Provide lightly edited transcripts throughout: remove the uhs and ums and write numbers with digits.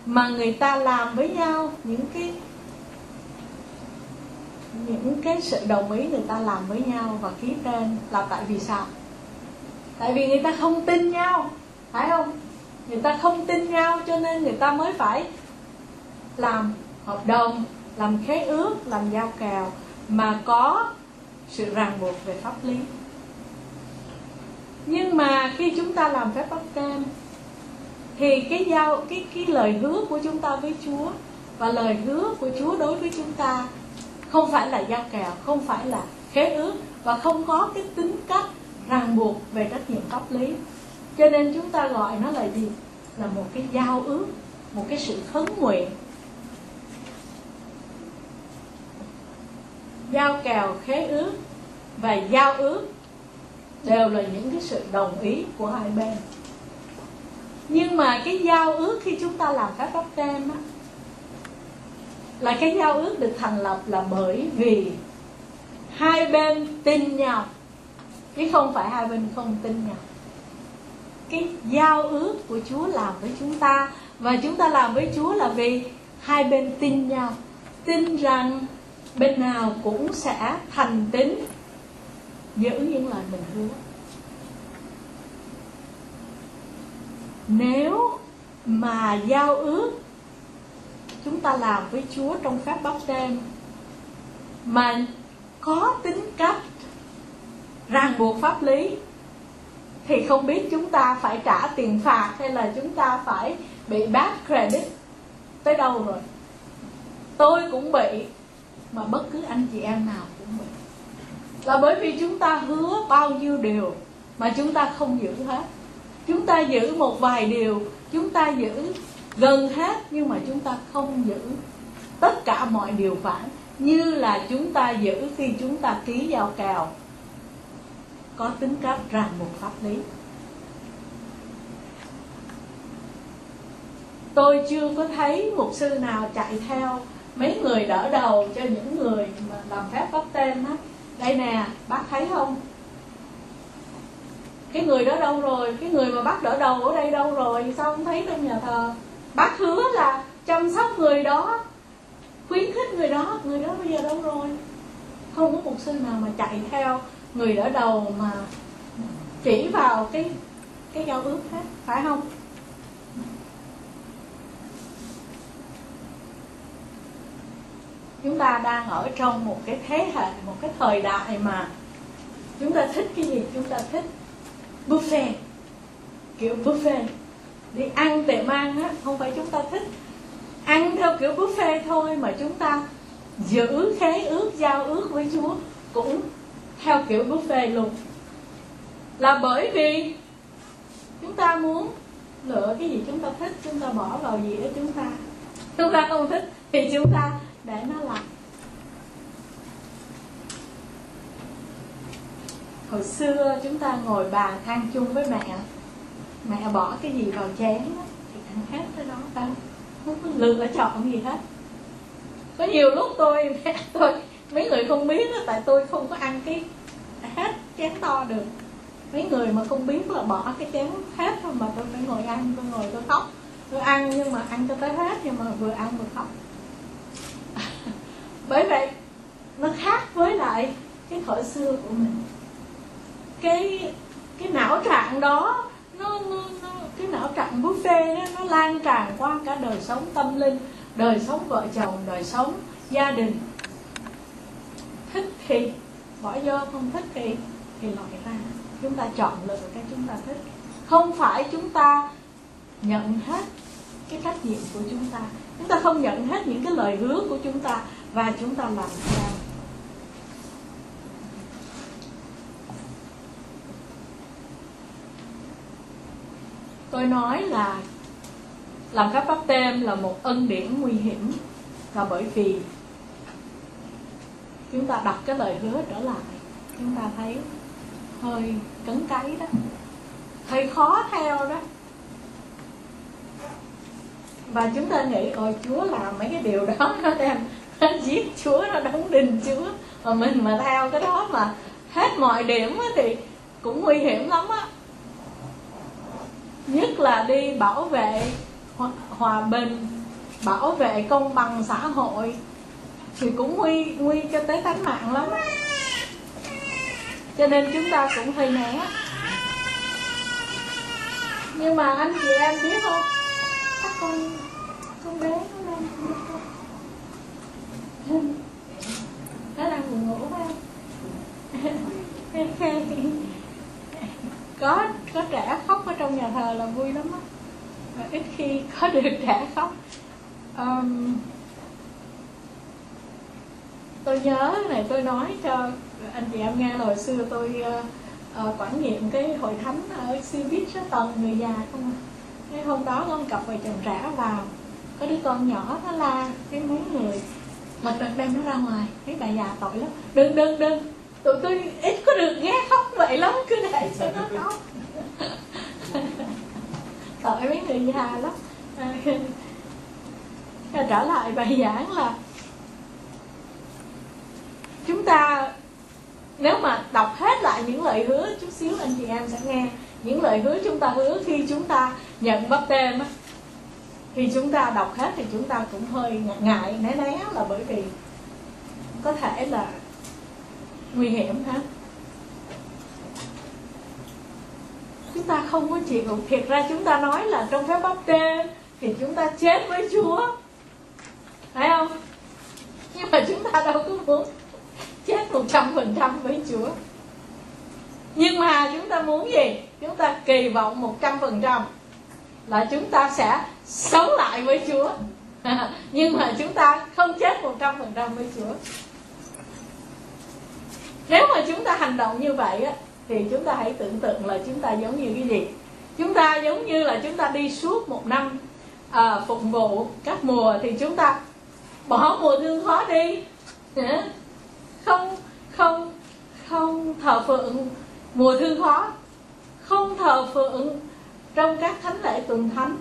mà người ta làm với nhau, những cái sự đồng ý người ta làm với nhau và ký tên là tại vì sao? Tại vì người ta không tin nhau, phải không? Người ta không tin nhau cho nên người ta mới phải làm hợp đồng, làm khế ước, làm giao kèo mà có sự ràng buộc về pháp lý. Nhưng mà khi chúng ta làm phép báp têm thì cái lời hứa của chúng ta với Chúa và lời hứa của Chúa đối với chúng ta không phải là giao kèo, không phải là khế ước và không có cái tính cách ràng buộc về trách nhiệm pháp lý. Cho nên chúng ta gọi nó là gì? Là một cái giao ước, một cái sự khấn nguyện. Giao kèo, khế ước và giao ước đều là những cái sự đồng ý của hai bên. Nhưng mà cái giao ước khi chúng ta làm phép báp têm á, là cái giao ước được thành lập là bởi vì hai bên tin nhau, chứ không phải hai bên không tin nhau. Cái giao ước của Chúa làm với chúng ta, và chúng ta làm với Chúa là vì hai bên tin nhau, tin rằng bên nào cũng sẽ thành tín giữ những lời mình hứa. Nếu mà giao ước chúng ta làm với Chúa trong phép báp têm mà có tính cách ràng buộc pháp lý thì không biết chúng ta phải trả tiền phạt hay là chúng ta phải bị bad credit tới đâu rồi. Tôi cũng bị, mà bất cứ anh chị em nào cũng bị. Là bởi vì chúng ta hứa bao nhiêu điều mà chúng ta không giữ hết. Chúng ta giữ một vài điều, chúng ta giữ gần hết, nhưng mà chúng ta không giữ tất cả mọi điều khoản như là chúng ta giữ khi chúng ta ký giao kèo có tính cách ràng buộc pháp lý. Tôi chưa có thấy mục sư nào chạy theo mấy người đỡ đầu cho những người mà làm phép báp têm á. Đây nè, bác thấy không? Cái người đó đâu rồi? Cái người mà bác đỡ đầu ở đây đâu rồi? Sao không thấy trong nhà thờ? Bác hứa là chăm sóc người đó, khuyến khích người đó bây giờ đâu rồi? Không có mục sư nào mà chạy theo người đỡ đầu mà chỉ vào cái giao ước hết, phải không? Chúng ta đang ở trong một cái thế hệ, một cái thời đại mà chúng ta thích cái gì? Chúng ta thích buffet, kiểu buffet. Đi ăn tiệm ăn á, không phải chúng ta thích ăn theo kiểu buffet thôi, mà chúng ta giữ khế ước, giao ước với Chúa cũng theo kiểu buffet luôn. Là bởi vì chúng ta muốn lựa cái gì chúng ta thích, chúng ta bỏ vào gì đó chúng ta không thích thì chúng ta để nó làm. Hồi xưa chúng ta ngồi bàn ăn chung với mẹ bỏ cái gì vào chén đó, thì ăn hết cái đó, phải không có lựa chọn gì hết. Có nhiều lúc mẹ tôi mấy người không biết đó, tại tôi không có ăn cái hết chén to được. Mấy người mà không biết là bỏ cái chén hết thôi, mà tôi phải ngồi ăn, tôi khóc. Tôi ăn nhưng mà ăn cho tới hết, nhưng mà vừa ăn vừa khóc. Bởi vậy nó khác với lại cái thời xưa của mình. Cái não trạng đó, cái não trạng buffet đó, nó lan tràn qua cả đời sống tâm linh, đời sống vợ chồng, đời sống gia đình. Thích thì bỏ vô, không thích thì loại ra. Chúng ta chọn lựa cái chúng ta thích. Không phải chúng ta nhận hết cái trách nhiệm của chúng ta. Chúng ta không nhận hết những cái lời hứa của chúng ta và chúng ta làm theo. Tôi nói là làm phép báp têm là một ân điển nguy hiểm, là bởi vì chúng ta đặt cái lời hứa trở lại, chúng ta thấy hơi cấn cấy đó, hơi khó theo đó. Và chúng ta nghĩ ôi Chúa làm mấy cái điều đó nó đem giết Chúa, nó đóng đinh Chúa, mà mình mà theo cái đó mà hết mọi điểm thì cũng nguy hiểm lắm á. Nhất là đi bảo vệ hòa bình, bảo vệ công bằng xã hội, thì cũng nguy cho tới tánh mạng lắm. Cho nên chúng ta cũng hơi né. Nhưng mà anh chị em biết không, các con bé nó đang buồn ngủ phải không? Có trẻ khóc ở trong nhà thờ là vui lắm á, ít khi có được trẻ khóc. Tôi nhớ này, tôi nói cho anh chị em nghe là hồi xưa tôi quản nhiệm cái hội thánh ở Sea Beach, toàn người già không à. Cái hôm đó có một cặp vợ chồng trẻ vào, có đứa con nhỏ nó la cái mấy người mà đem nó ra ngoài. Mấy bà già tội lắm, đừng tụi tôi ít có được nghe khóc vậy lắm, cứ để cho nó khóc. Tội mấy người già lắm. Trở lại bài giảng là chúng ta nếu mà đọc hết lại những lời hứa, chút xíu anh chị em sẽ nghe những lời hứa chúng ta hứa khi chúng ta nhận báp têm á, thì chúng ta đọc hết thì chúng ta cũng hơi ngại né là bởi vì có thể là nguy hiểm ha. Chúng ta không có chịu. Thiệt ra chúng ta nói là trong phép báp têm thì chúng ta chết với Chúa, phải không? Nhưng mà chúng ta đâu có muốn chết 100% với Chúa. Nhưng mà chúng ta muốn gì? Chúng ta kỳ vọng 100% là chúng ta sẽ sống lại với Chúa. Nhưng mà chúng ta không chết 100% với Chúa. Nếu mà chúng ta hành động như vậy á, thì chúng ta hãy tưởng tượng là chúng ta giống như cái gì? Chúng ta giống như là chúng ta đi suốt một năm phục vụ các mùa, thì chúng ta bỏ mùa thương khó đi, không thờ phượng mùa thương khó, không thờ phượng trong các thánh lễ tuần thánh,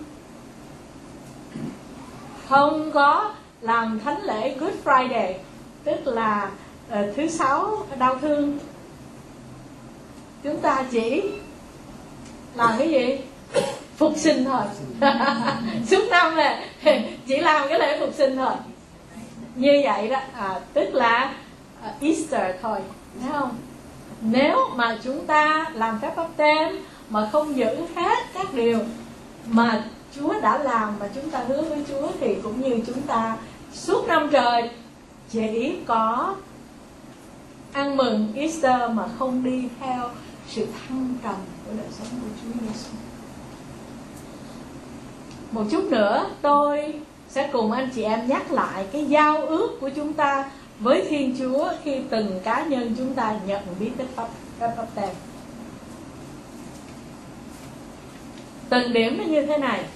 không có làm thánh lễ Good Friday, tức là thứ sáu đau thương. Chúng ta chỉ làm cái gì? Phục sinh thôi. Suốt năm là chỉ làm cái lễ phục sinh thôi. Như vậy đó, tức là Easter thôi, thấy không? Nếu mà chúng ta làm phép báp têm mà không giữ hết các điều mà Chúa đã làm mà chúng ta hứa với Chúa, thì cũng như chúng ta suốt năm trời chỉ có ăn mừng Easter mà không đi theo sự thăng trầm của đời sống của Chúa Giêsu. Một chút nữa tôi sẽ cùng anh chị em nhắc lại cái giao ước của chúng ta với Thiên Chúa khi từng cá nhân chúng ta nhận bí tích phép báp têm. Từng điểm nó như thế này.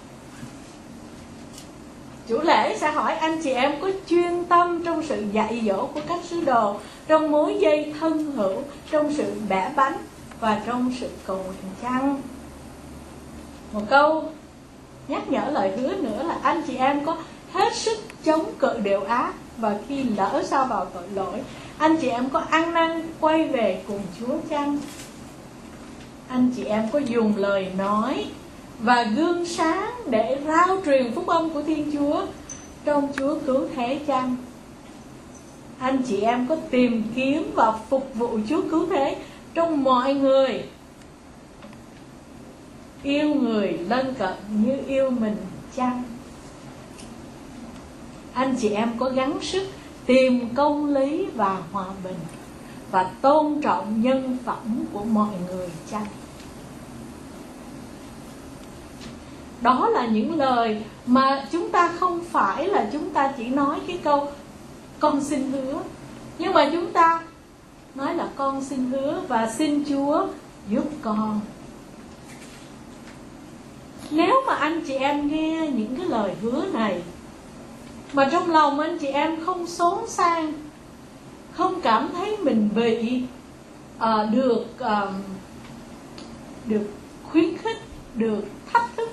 Chủ lễ sẽ hỏi anh chị em có chuyên tâm trong sự dạy dỗ của các sứ đồ, trong mối dây thân hữu, trong sự bẻ bánh và trong sự cầu nguyện chăng? Một câu nhắc nhở lời hứa nữa là anh chị em có hết sức chống cự điều ác, và khi lỡ sa vào tội lỗi, anh chị em có ăn năn quay về cùng Chúa chăng? Anh chị em có dùng lời nói và gương sáng để rao truyền phúc âm của Thiên Chúa trong Chúa cứu thế chăng? Anh chị em có tìm kiếm và phục vụ Chúa cứu thế trong mọi người, yêu người lân cận như yêu mình chăng? Anh chị em có gắng sức tìm công lý và hòa bình và tôn trọng nhân phẩm của mọi người chăng? Đó là những lời mà chúng ta không phải là chúng ta chỉ nói cái câu con xin hứa, nhưng mà chúng ta nói là con xin hứa và xin Chúa giúp con. Nếu mà anh chị em nghe những cái lời hứa này mà trong lòng anh chị em không xốn sang, không cảm thấy mình bị được khuyến khích, được thách thức